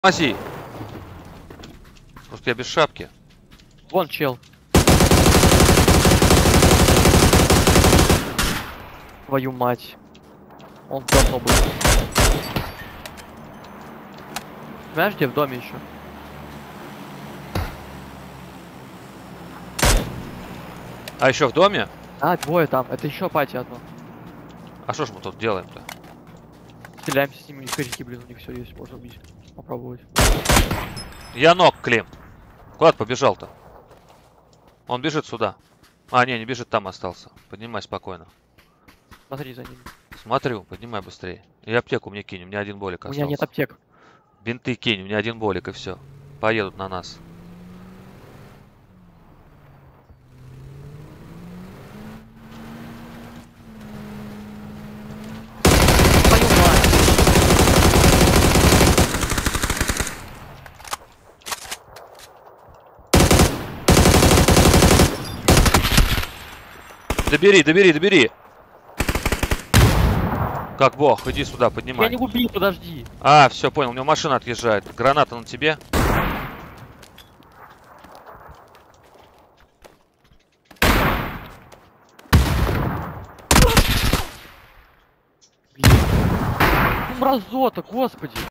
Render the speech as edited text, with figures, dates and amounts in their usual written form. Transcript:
Мази! Просто я без шапки. Вон чел. Твою мать. Он давно был. Знаешь, где в доме еще? А еще в доме? А, двое там. Это еще пати одно. А что ж мы тут делаем-то? Стреляемся с ними, скорики, блин, у них все есть, можно убить. Попробовать. Я ног, Клим. Куда ты побежал-то? Он бежит сюда. А, не бежит, там остался. Поднимай спокойно. Смотри за ними. Смотрю, поднимай быстрее. И аптеку мне кинь, у меня один болик У остался. меня нет аптек. Бинты кинь, у меня один болик и все. Поедут на нас. Твою мать. Добери. Как бог, иди сюда, Я поднимай. не убил, подожди. А, все, понял, у него машина отъезжает. Граната на тебе. Блин. Ну, мразота, господи.